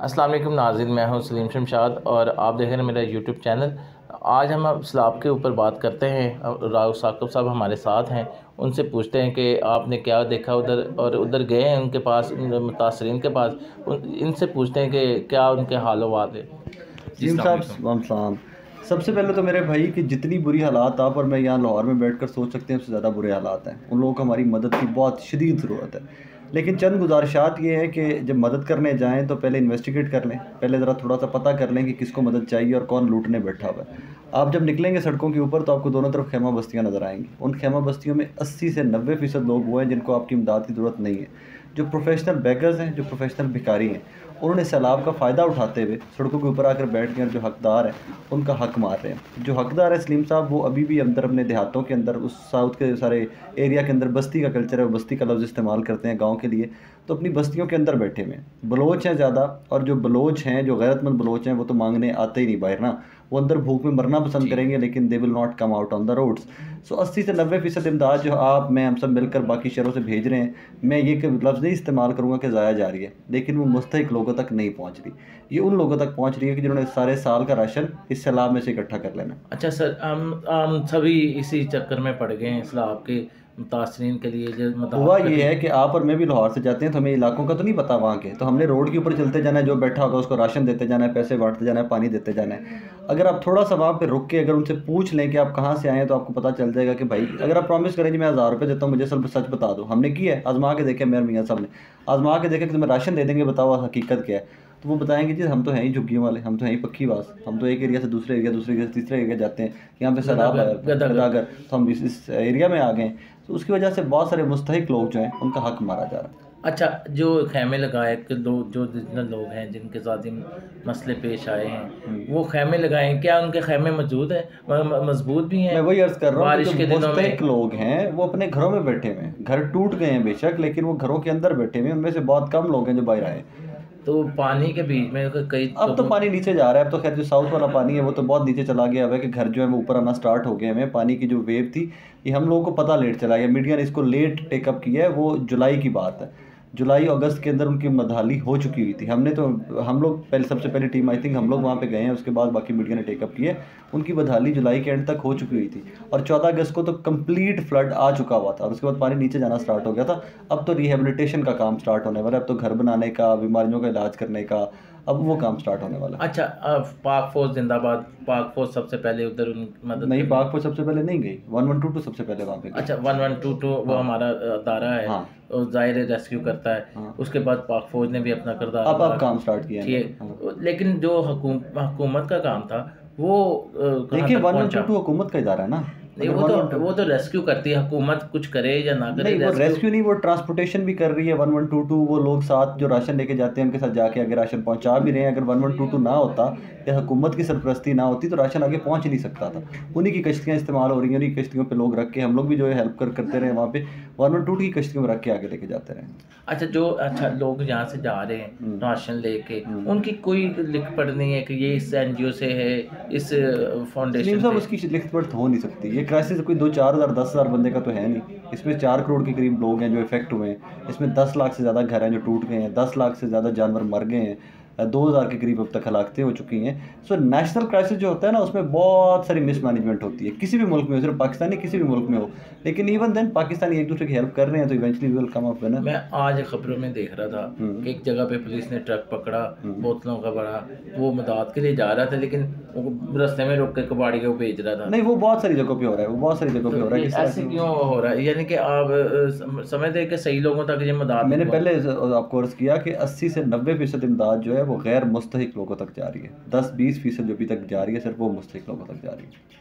अस्सलाम वालेकुम नाज़रीन, मैं हूं सलीम शमशाद और आप देख रहे हैं मेरा यूट्यूब चैनल। आज हम सैलाब के ऊपर बात करते हैं। राव साकिब साहब हमारे साथ हैं, उनसे पूछते हैं कि आपने क्या देखा उधर, और उधर गए हैं उनके पास, मुतासरीन के पास। इनसे पूछते हैं कि क्या उनके हाल वाल है। जी सलीम अस्सलाम साहब वालेकुम। सलाम। सबसे पहले तो मेरे भाई कि जितनी बुरी हालात आप और मैं यहाँ लाहौर में बैठकर सोच सकते हैं उससे ज़्यादा बुरे हालात हैं। उन लोगों को हमारी मदद की बहुत शदीद ज़रूरत है। लेकिन चंद गुजारिशात ये है कि जब मदद करने जाएं तो पहले इन्वेस्टिगेट कर लें, पहले ज़रा थोड़ा सा पता कर लें कि किसको मदद चाहिए और कौन लूटने बैठा हुआ है। आप जब निकलेंगे सड़कों के ऊपर तो आपको दोनों तरफ खेमा बस्तियाँ नज़र आएंगी। उन खेमा बस्तियों में 80 से 90% लोग वो हैं जिनको आपकी इमदाद की ज़रूरत नहीं है। जो प्रोफेशनल बेगर्स हैं, जो प्रोफेशनल भिखारी हैं, उन्होंने सैलाब का फ़ायदा उठाते हुए सड़कों के ऊपर आकर बैठ गए और जो हकदार हैं उनका हक मार रहे हैं। जो हकदार है सलीम साहब, वो अभी भी अंदर अपने देहातों के अंदर उस साउथ के सारे एरिया के अंदर बस्ती का कल्चर है, वो बस्ती का लफ्ज़ इस्तेमाल करते हैं गाँव के लिए। तो अपनी बस्तियों के अंदर बैठे हुए हैं। बलोच हैं ज़्यादा, और जो बलोच हैं, जो गैरतमंद बलोच हैं, वो तो मांगने आते ही नहीं बाहर ना। वो अंदर भूख में मरना पसंद जी। करेंगे, लेकिन they will not come out on the roads. So 80 से 90% इमदाद जो आप मैं हम सब मिलकर बाकी शहरों से भेज रहे हैं, मैं ये लफ्ज़ नहीं इस्तेमाल करूँगा कि ज़ाया जा रही है, लेकिन वो मुस्तहिक लोगों तक नहीं पहुँच रही। ये उन लोगों तक पहुँच रही है कि जिन्होंने सारे साल का राशन इस सैलाब में से इकट्ठा कर लेना। अच्छा सर, हम सभी इसी चक्कर में पड़ गए हैं सैलाब के मुतासरीन के लिए जो हुआ मदद ये करनी। है कि आप और मैं भी लाहौर से जाते हैं तो हमें इलाकों का तो नहीं पता वहाँ के, तो हमने रोड के ऊपर चलते जाना है, जो बैठा होगा उसको राशन देते जाना है, पैसे बांटते जाना है, पानी देते जाना है। अगर आप थोड़ा सा वहाँ पे रुक के अगर उनसे पूछ लें कि आप कहाँ से आए हैं, तो आपको पता चल जाएगा कि भाई, अगर आप प्रॉमिस करें कि मैं 1000 रुपये देता हूँ, मुझे सब सच बता दो। हमने किया है, आजमा के देखे, मेरे मियाँ साहब ने आजमा के देखे कि तुम्हें राशन दे देंगे, बताओ हकीकत क्या है। तो वो बताएंगे जी हम तो हैं ही झुग्गियों वाले, हम तो हैं ही पक्कीबाज, हम तो एक एरिया से दूसरे एरिया, दूसरे एरिया से तीसरे एरिया जाते हैं, यहाँ पे सैलाब आया गदागर हुआ है, गदागर। गदागर, तो हम इस एरिया में आ गए। तो उसकी वजह से बहुत सारे मुस्तहिक लोग जो हैं उनका हक मारा जा रहा है। अच्छा, जो खैमे लगाए के लोग, जो जितने लोग हैं जिनके साथ इन मसले पेश आए हैं, हम्म। वो खैमे लगाए हैं, क्या उनके खैमे मौजूद हैं, मजबूत भी हैं मैं वही अर्ज कर रहा हूँ कि जो बारिश के दिनों मुस्तहिक में? लोग हैं वो अपने घरों में बैठे हुए हैं। घर टूट गए हैं बेशक, लेकिन वो घरों के अंदर बैठे हुए हैं। उनमें से बहुत कम लोग हैं जो बाहर आए। तो पानी के बीच में कई अब तो पानी नीचे जा रहा है। अब तो खैर जो साउथ वाला पानी है वो तो बहुत नीचे चला गया है कि घर जो है वो ऊपर आना स्टार्ट हो गए हैं। पानी की जो वेव थी, ये हम लोगों को पता लेट चला गया, मीडिया ने इसको लेट टेकअप किया है। वो जुलाई की बात है, जुलाई अगस्त के अंदर उनकी मदहाली हो चुकी हुई थी। हमने तो, हम लोग पहले, सबसे पहली टीम आई थिंक हम लोग वहाँ पे गए हैं, उसके बाद बाकी मीडिया ने टेकअप किया है। उनकी बदहाली जुलाई के एंड तक हो चुकी हुई थी, और 14 अगस्त को तो कंप्लीट फ्लड आ चुका हुआ था, और उसके बाद पानी नीचे जाना स्टार्ट हो गया था। अब तो रिहेबिलिटेशन का काम स्टार्ट होने वाला है, अब तो घर बनाने का, बीमारियों का इलाज करने का, अब वो काम स्टार्ट होने वाला है। अच्छा, पाक फौज जिंदाबाद। पाक फौज सबसे पहले उधर मदद नहीं, करने। पाक फौज सबसे पहले नहीं गई, 1122 सबसे पहले वहाँ पे गई। अच्छा, 1122 वो हाँ हमारा अदारा है, हाँ और ज़ाहिर है रेस्क्यू करता है। हाँ। उसके बाद पाक फौज ने भी अपना किरदार अदा अब काम स्टार्ट किया है इन्होंने। ठीक हाँ। है, लेकिन जो हुकूमत का काम था वो कहाँ देखिए, तक पहुँचा? 1122 हुकूमत का इदारा है ना। नहीं, अगर वो तो रेस्क्यू करती है, हुकूमत कुछ करे या ना करे, नहीं, वो रेस्क्यू। रेस्क्यू नहीं, वो ट्रांसपोर्टेशन भी कर रही है। 1122 वो लोग साथ जो राशन लेके जाते हैं उनके साथ जाके अगर राशन पहुंचा भी रहे हैं। अगर 1122 ना होता या हुकूमत की सरपरस्ती ना होती तो राशन आगे पहुंच ही नहीं सकता था। उन्हीं की कश्तियाँ इस्तेमाल हो रही हैं, उन्हीं की कश्तियों पे लोग रख के, हम लोग भी जो है हेल्प करते रहे वहाँ पे, 1122 की कश्तियों में रख के आगे लेके जाते रहे। अच्छा, अच्छा लोग यहाँ से जा रहे हैं राशन लेके, हम्म। उनकी कोई लिख पढ़ नहीं है कि ये इस एनजीओ से है, इस सलीम फाउंडेशन साहब, से? उसकी लिखत पढ़त हो नहीं सकती। ये क्राइसिस कोई 2-4 हज़ार 10 हज़ार बंदे का तो है नहीं। इसमें 4 करोड़ के करीब लोग हैं जो इफेक्ट हुए हैं। इसमें 10 लाख से ज़्यादा घर हैं जो टूट गए हैं, 10 लाख से ज़्यादा जानवर मर गए हैं, 2 हज़ार के करीब अब तक हलाकतें हो चुकी हैं। सो नेशनल क्राइसिस जो होता है ना, उसमें बहुत सारी मिसमैनेजमेंट होती है, किसी भी मुल्क में हो, सिर्फ पाकिस्तान नहीं, किसी भी मुल्क में हो। लेकिन इवन देन पाकिस्तानी एक दूसरे की हेल्प कर रहे हैं तो eventually will come up winner. मैं आज खबरों में देख रहा था कि एक जगह पे पुलिस ने ट्रक पकड़ा, बोतलों का बड़ा, वो मदद के लिए जा रहा था, लेकिन वो रास्ते में रोक के कबाड़ी को भेज रहा था। नहीं, वो बहुत सारी जगहों पे हो रहा है, वो बहुत सारी जगहों पे हो तो रहा है। ये किस तरह ऐसे की, क्यों हो रहा है? यानी कि आप समझते हैं कि सही लोगों तक ये मदद मैंने नहीं पहुंच? पहले आपको अर्ज़ किया कि 80 से 90% इमदाद जो है वो गैर मुस्तहिक लोगों तक जा रही है। 10-20% जो अभी तक जा रही है सिर्फ वो मुस्तहिक लोगों तक जा रही है।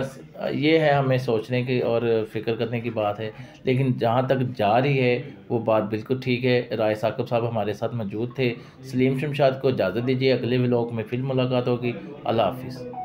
ये है हमें सोचने की और फिक्र करने की बात है। लेकिन जहाँ तक जा रही है वो बात बिल्कुल ठीक है। राय साकिब साहब हमारे साथ मौजूद थे। सलीम शमशाद को इजाज़त दीजिए, अगले व्लॉग में फिर मुलाकात होगी। अल्लाह हाफिज़।